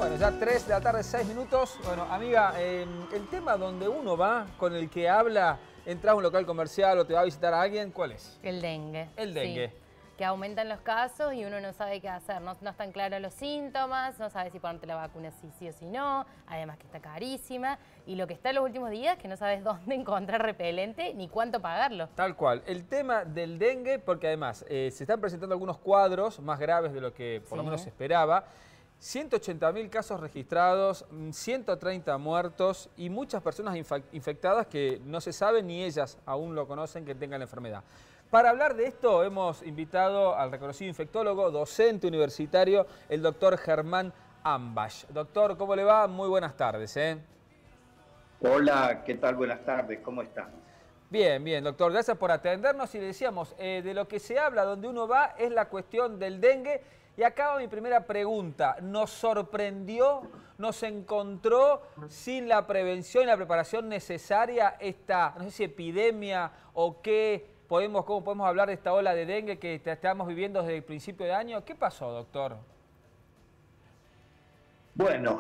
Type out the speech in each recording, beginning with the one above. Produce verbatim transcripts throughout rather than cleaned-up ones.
Bueno, ya tres de la tarde, seis minutos. Bueno, amiga, eh, el tema donde uno va, con el que habla, entras a un local comercial o te va a visitar a alguien, ¿cuál es? El dengue. El dengue. Sí. Que aumentan los casos y uno no sabe qué hacer. No, no están claros los síntomas, no sabe si ponerte la vacuna sí, sí o sí no. Además que está carísima. Y lo que está en los últimos días, que no sabes dónde encontrar repelente ni cuánto pagarlo. Tal cual. El tema del dengue, porque además eh, se están presentando algunos cuadros más graves de lo que por Sí. lo menos se esperaba. ciento ochenta mil casos registrados, ciento treinta muertos y muchas personas infectadas que no se sabe ni ellas aún lo conocen que tengan la enfermedad. Para hablar de esto hemos invitado al reconocido infectólogo, docente universitario, el doctor Germán Ambach. Doctor, ¿cómo le va? Muy buenas tardes. ¿eh? Hola, ¿qué tal? Buenas tardes, ¿cómo están? Bien, bien, doctor. Gracias por atendernos y le decíamos, eh, de lo que se habla, donde uno va, es la cuestión del dengue. Y acá va mi primera pregunta. ¿Nos sorprendió, nos encontró sin la prevención y la preparación necesaria esta, no sé si epidemia o qué podemos, cómo podemos hablar de esta ola de dengue que estamos viviendo desde el principio de año? ¿Qué pasó, doctor? Bueno,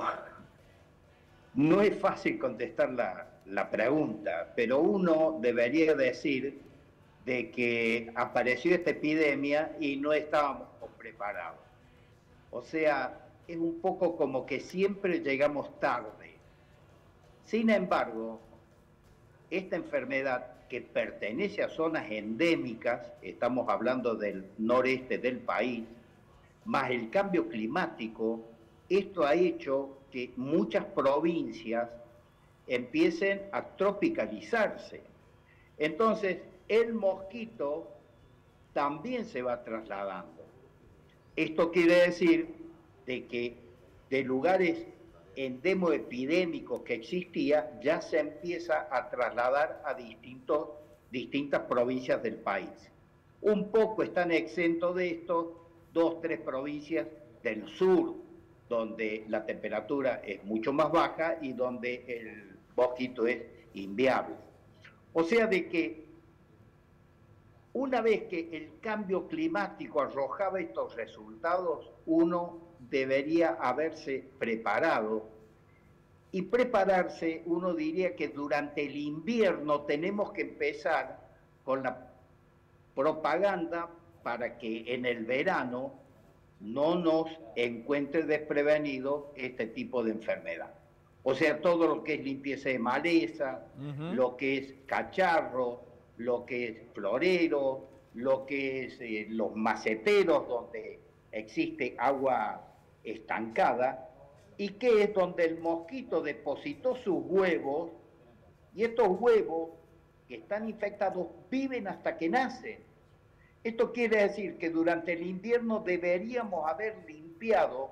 no es fácil contestar la, la pregunta, pero uno debería decir de que apareció esta epidemia y no estábamos preparados. O sea, es un poco como que siempre llegamos tarde. Sin embargo, esta enfermedad que pertenece a zonas endémicas, estamos hablando del noreste del país, más el cambio climático, esto ha hecho que muchas provincias empiecen a tropicalizarse. Entonces, el mosquito también se va trasladando. Esto quiere decir de que de lugares endemoepidémicos que existía, ya se empieza a trasladar a distintos, distintas provincias del país. Un poco están exentos de esto dos, tres provincias del sur, donde la temperatura es mucho más baja y donde el mosquito es inviable. O sea de que una vez que el cambio climático arrojaba estos resultados, uno debería haberse preparado. Y prepararse, uno diría que durante el invierno tenemos que empezar con la propaganda para que en el verano no nos encuentre desprevenido este tipo de enfermedad. O sea, todo lo que es limpieza de maleza, uh-huh. lo que es cacharro, lo que es florero, lo que es eh, los maceteros donde existe agua estancada y que es donde el mosquito depositó sus huevos y estos huevos que están infectados viven hasta que nacen. Esto quiere decir que durante el invierno deberíamos haber limpiado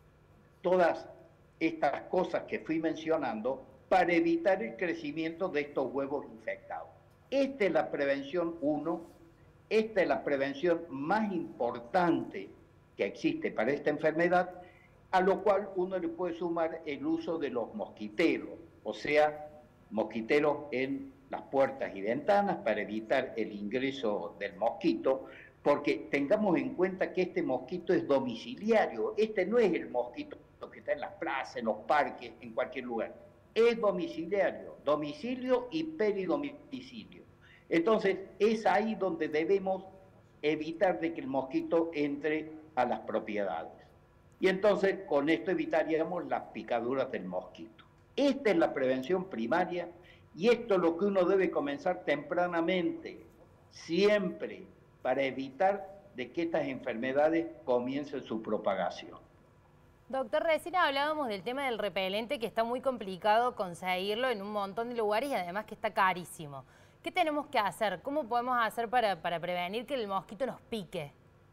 todas estas cosas que fui mencionando para evitar el crecimiento de estos huevos infectados. Esta es la prevención uno, esta es la prevención más importante que existe para esta enfermedad, a lo cual uno le puede sumar el uso de los mosquiteros, o sea, mosquiteros en las puertas y ventanas para evitar el ingreso del mosquito, porque tengamos en cuenta que este mosquito es domiciliario, este no es el mosquito que está en las plazas, en los parques, en cualquier lugar, es domiciliario, domicilio y peridomicilio. Entonces, es ahí donde debemos evitar de que el mosquito entre a las propiedades. Y entonces, con esto evitaríamos las picaduras del mosquito. Esta es la prevención primaria y esto es lo que uno debe comenzar tempranamente, siempre, para evitar de que estas enfermedades comiencen su propagación. Doctor, recién hablábamos del tema del repelente, que está muy complicado conseguirlo en un montón de lugares y además que está carísimo. ¿Qué tenemos que hacer? ¿Cómo podemos hacer para, para prevenir que el mosquito nos pique?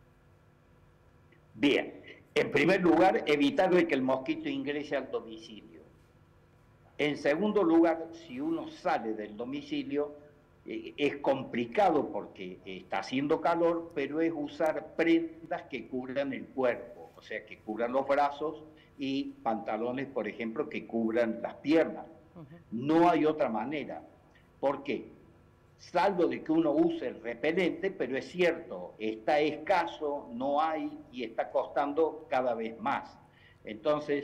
Bien, en primer lugar, evitar que el mosquito ingrese al domicilio. En segundo lugar, si uno sale del domicilio, eh, es complicado porque está haciendo calor, pero es usar prendas que cubran el cuerpo, o sea, que cubran los brazos y pantalones, por ejemplo, que cubran las piernas. Uh-huh. No hay otra manera. ¿Por qué? Salvo de que uno use el repelente, pero es cierto, está escaso, no hay y está costando cada vez más. Entonces,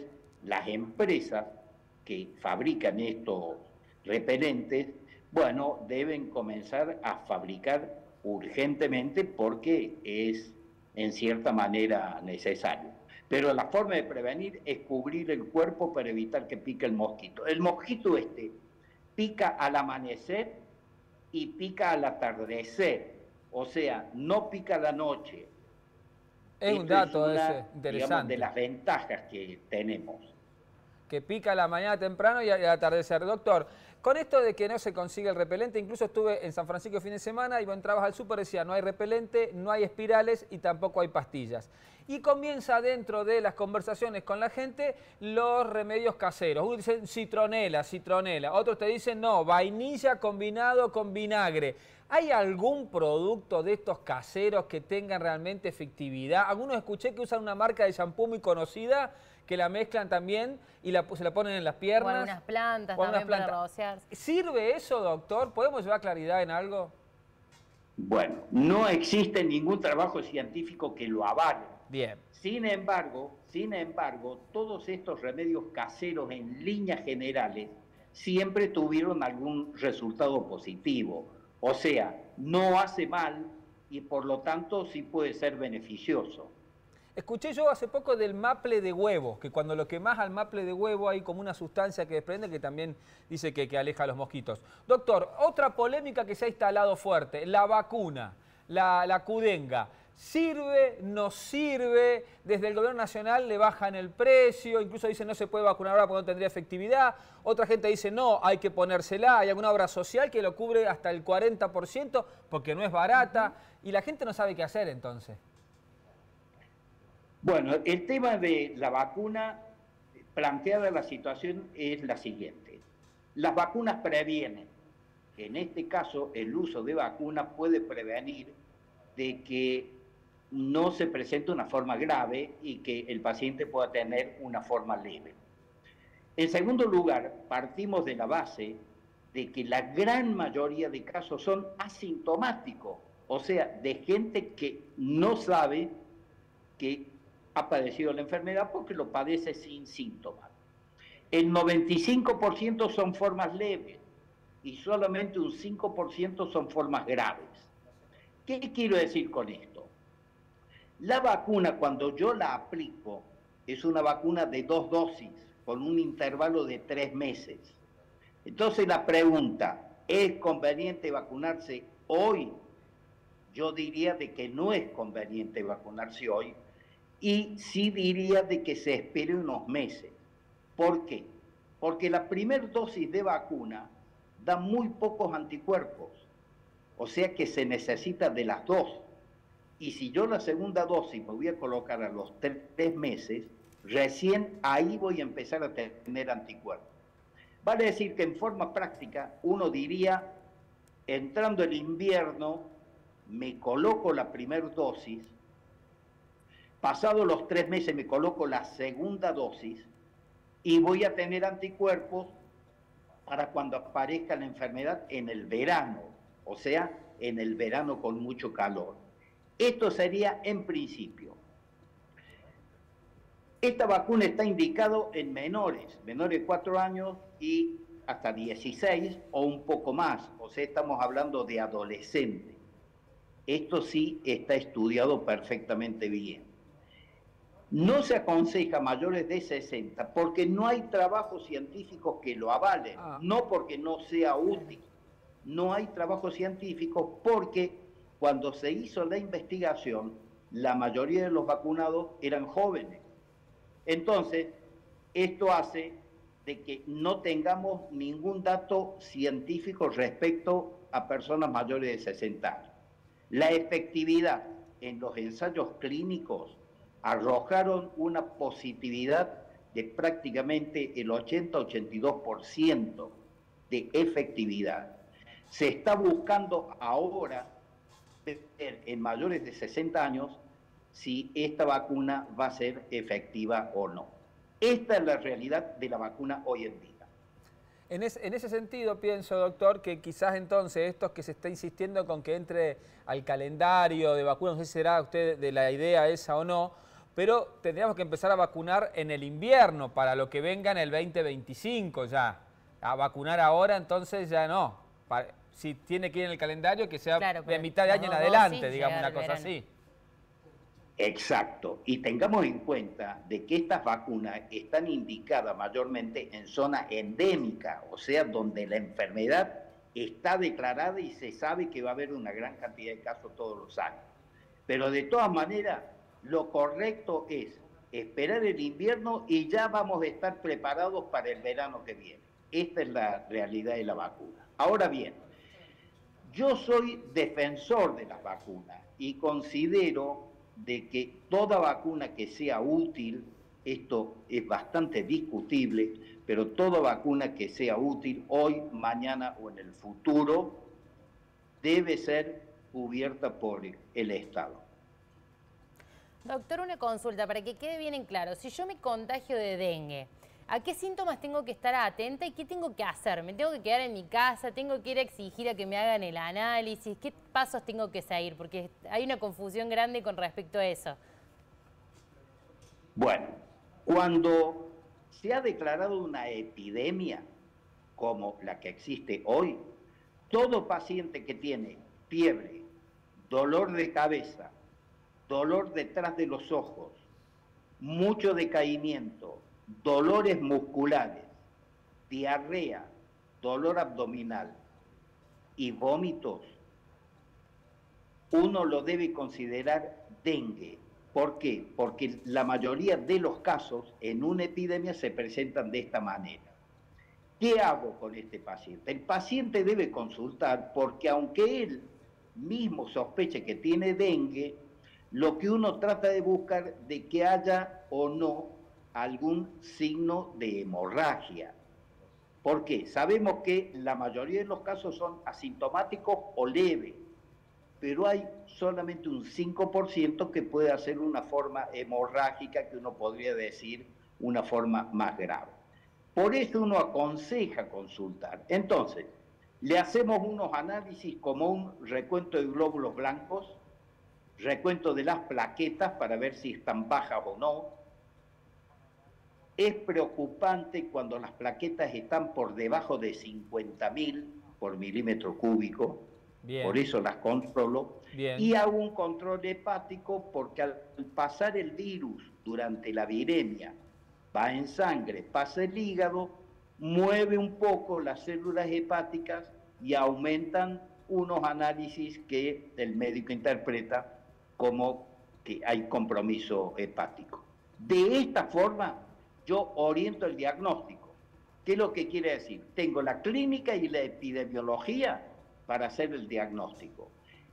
las empresas que fabrican estos repelentes, bueno, deben comenzar a fabricar urgentemente porque es en cierta manera necesario. Pero la forma de prevenir es cubrir el cuerpo para evitar que pique el mosquito. El mosquito este pica al amanecer y pica al atardecer, o sea, no pica a la noche. Es Esto un dato es una, ese, interesante. Digamos, de las ventajas que tenemos. Que pica a la mañana temprano y al atardecer. Doctor, con esto de que no se consigue el repelente, incluso estuve en San Francisco el fin de semana y vos entrabas al súper y decía no hay repelente, no hay espirales y tampoco hay pastillas. Y comienza dentro de las conversaciones con la gente los remedios caseros. Uno dice citronela, citronela. Otros te dicen no, vainilla combinado con vinagre. ¿Hay algún producto de estos caseros que tengan realmente efectividad? Algunos escuché que usan una marca de shampoo muy conocida que la mezclan también y la, se la ponen en las piernas. O algunas plantas o algunas también plantas. para rociar. ¿Sirve eso, doctor? ¿Podemos llevar claridad en algo? Bueno, no existe ningún trabajo científico que lo avale. Bien. Sin embargo, sin embargo, todos estos remedios caseros en líneas generales siempre tuvieron algún resultado positivo. O sea, no hace mal y por lo tanto sí puede ser beneficioso. Escuché yo hace poco del maple de huevo, que cuando lo quemás al maple de huevo hay como una sustancia que desprende que también dice que, que aleja a los mosquitos. Doctor, otra polémica que se ha instalado fuerte, la vacuna, la, la cudenga. ¿Sirve? ¿No sirve? Desde el gobierno nacional le bajan el precio, incluso dicen no se puede vacunar ahora porque no tendría efectividad. Otra gente dice no, hay que ponérsela, hay alguna obra social que lo cubre hasta el cuarenta por ciento porque no es barata y la gente no sabe qué hacer entonces. Bueno, el tema de la vacuna, planteada la situación es la siguiente. Las vacunas previenen. En este caso, el uso de vacunas puede prevenir de que no se presente una forma grave y que el paciente pueda tener una forma leve. En segundo lugar, partimos de la base de que la gran mayoría de casos son asintomáticos, o sea, de gente que no sabe que ha padecido la enfermedad porque lo padece sin síntomas. El noventa y cinco por ciento son formas leves y solamente un cinco por ciento son formas graves. ¿Qué quiero decir con esto? La vacuna, cuando yo la aplico, es una vacuna de dos dosis, con un intervalo de tres meses. Entonces la pregunta, ¿es conveniente vacunarse hoy? Yo diría de que no es conveniente vacunarse hoy, y sí diría de que se espere unos meses. ¿Por qué? Porque la primera dosis de vacuna da muy pocos anticuerpos, o sea que se necesita de las dos. Y si yo la segunda dosis me voy a colocar a los tres meses, recién ahí voy a empezar a tener anticuerpos. Vale decir que en forma práctica uno diría, entrando el invierno, me coloco la primera dosis, pasados los tres meses me coloco la segunda dosis y voy a tener anticuerpos para cuando aparezca la enfermedad en el verano, o sea, en el verano con mucho calor. Esto sería en principio. Esta vacuna está indicado en menores, menores de cuatro años y hasta dieciséis o un poco más, o sea, estamos hablando de adolescentes. Esto sí está estudiado perfectamente bien. No se aconseja mayores de sesenta porque no hay trabajos científicos que lo avalen, ah. no porque no sea útil. No hay trabajos científicos porque cuando se hizo la investigación, la mayoría de los vacunados eran jóvenes. Entonces, esto hace de que no tengamos ningún dato científico respecto a personas mayores de sesenta años. La efectividad en los ensayos clínicos arrojaron una positividad de prácticamente el ochenta a ochenta y dos por ciento de efectividad. Se está buscando ahora ver en mayores de sesenta años si esta vacuna va a ser efectiva o no. Esta es la realidad de la vacuna hoy en día. En, es, en ese sentido pienso, doctor, que quizás entonces estos que se está insistiendo con que entre al calendario de vacunas, no sé si será usted de la idea esa o no, pero tendríamos que empezar a vacunar en el invierno para lo que venga en el veinte veinticinco ya. A vacunar ahora entonces ya no. Para, si tiene que ir en el calendario, que sea claro, de mitad de año en adelante, digamos, una cosa así. Exacto. Y tengamos en cuenta de que estas vacunas están indicadas mayormente en zonas endémicas, o sea, donde la enfermedad está declarada y se sabe que va a haber una gran cantidad de casos todos los años. Pero de todas maneras, lo correcto es esperar el invierno y ya vamos a estar preparados para el verano que viene. Esta es la realidad de la vacuna. Ahora bien, yo soy defensor de las vacunas y considero de que toda vacuna que sea útil, esto es bastante discutible, pero toda vacuna que sea útil hoy, mañana o en el futuro debe ser cubierta por el Estado. Doctor, una consulta para que quede bien en claro. Si yo me contagio de dengue, ¿a qué síntomas tengo que estar atenta y qué tengo que hacer? ¿Me tengo que quedar en mi casa? ¿Tengo que ir a exigir a que me hagan el análisis? ¿Qué pasos tengo que seguir? Porque hay una confusión grande con respecto a eso. Bueno, cuando se ha declarado una epidemia como la que existe hoy, todo paciente que tiene fiebre, dolor de cabeza, dolor detrás de los ojos, mucho decaimiento, dolores musculares, diarrea, dolor abdominal y vómitos, uno lo debe considerar dengue. ¿Por qué? Porque la mayoría de los casos en una epidemia se presentan de esta manera. ¿Qué hago con este paciente? El paciente debe consultar porque aunque él mismo sospeche que tiene dengue, lo que uno trata de buscar de que haya o no algún signo de hemorragia. ¿Por qué? Sabemos que la mayoría de los casos son asintomáticos o leves, pero hay solamente un cinco por ciento que puede hacer una forma hemorrágica, que uno podría decir una forma más grave. Por eso uno aconseja consultar. Entonces, le hacemos unos análisis como un recuento de glóbulos blancos, recuento de las plaquetas para ver si están bajas o no. Es preocupante cuando las plaquetas están por debajo de cincuenta mil por milímetro cúbico. Bien. Por eso las controlo. Bien. Y hago un control hepático porque al pasar el virus durante la viremia, va en sangre, pasa el hígado, mueve un poco las células hepáticas y aumentan unos análisis que el médico interpreta como que hay compromiso hepático. De esta forma, yo oriento el diagnóstico. ¿Qué es lo que quiere decir? Tengo la clínica y la epidemiología para hacer el diagnóstico.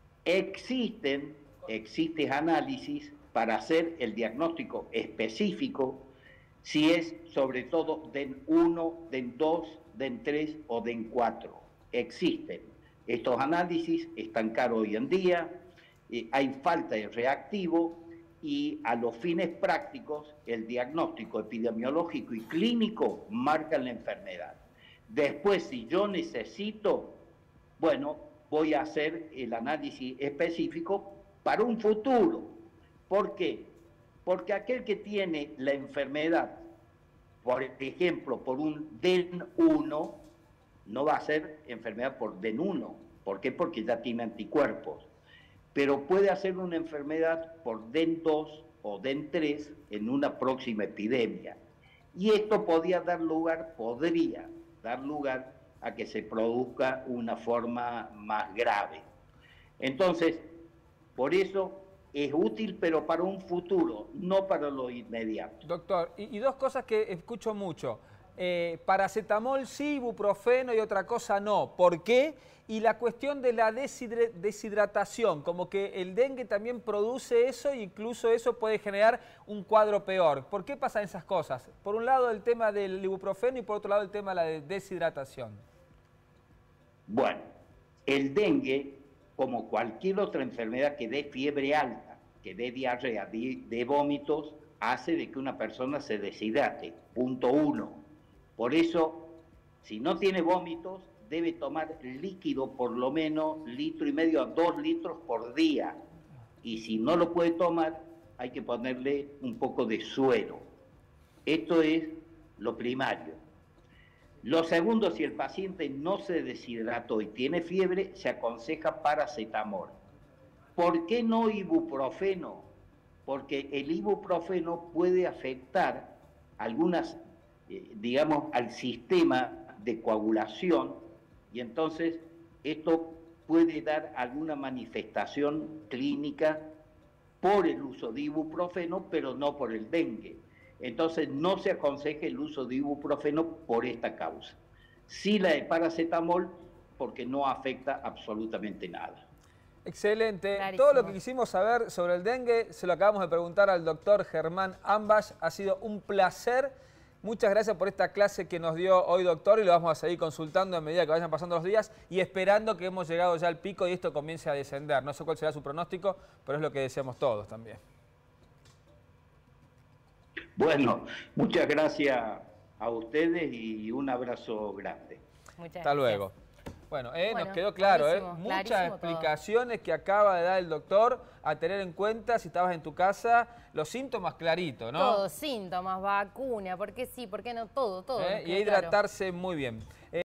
Existen, existen análisis para hacer el diagnóstico específico, si es sobre todo D E N uno, D E N dos, D E N tres o D E N cuatro. Existen. Estos análisis están caros hoy en día, eh, hay falta de reactivo y a los fines prácticos el diagnóstico epidemiológico y clínico marcan la enfermedad. Después, si yo necesito, bueno, voy a hacer el análisis específico para un futuro. ¿Por qué? Porque aquel que tiene la enfermedad, por ejemplo, por un D E N uno, no va a ser enfermedad por D E N uno. ¿Por qué? Porque ya tiene anticuerpos. Pero puede hacer una enfermedad por D E N dos o D E N tres en una próxima epidemia. Y esto podría dar lugar, podría dar lugar a que se produzca una forma más grave. Entonces, por eso es útil, pero para un futuro, no para lo inmediato. Doctor, y, y dos cosas que escucho mucho. Eh, paracetamol sí, ibuprofeno y otra cosa no. ¿Por qué? Y la cuestión de la deshidra deshidratación, como que el dengue también produce eso e incluso eso puede generar un cuadro peor. ¿Por qué pasan esas cosas? Por un lado el tema del ibuprofeno y por otro lado el tema de la deshidratación. Bueno, el dengue, como cualquier otra enfermedad que dé fiebre alta, que dé diarrea, de, de vómitos, hace de que una persona se deshidrate, punto uno. Por eso, si no tiene vómitos, debe tomar líquido por lo menos litro y medio a dos litros por día. Y si no lo puede tomar, hay que ponerle un poco de suero. Esto es lo primario. Lo segundo, si el paciente no se deshidrató y tiene fiebre, se aconseja paracetamol. ¿Por qué no ibuprofeno? Porque el ibuprofeno puede afectar algunas, eh, digamos, al sistema de coagulación, y entonces esto puede dar alguna manifestación clínica por el uso de ibuprofeno, pero no por el dengue. Entonces no se aconseja el uso de ibuprofeno por esta causa. Sí la de paracetamol, porque no afecta absolutamente nada. Excelente. Clarísimo. Todo lo que quisimos saber sobre el dengue se lo acabamos de preguntar al doctor Germán Ambach. Ha sido un placer. Muchas gracias por esta clase que nos dio hoy, doctor, y lo vamos a seguir consultando a medida que vayan pasando los días y esperando que hemos llegado ya al pico y esto comience a descender. No sé cuál será su pronóstico, pero es lo que deseamos todos también. Bueno, muchas gracias a ustedes y un abrazo grande. Muchas Hasta gracias. luego. Bueno, eh, Bueno, nos quedó claro, eh, clarísimo, muchas clarísimo explicaciones que acaba de dar el doctor a tener en cuenta si estabas en tu casa, los síntomas claritos, ¿no? Todo, síntomas, vacuna, ¿por qué sí, por qué no? Todo, todo. Eh, nos y quedó hidratarse claro. muy bien.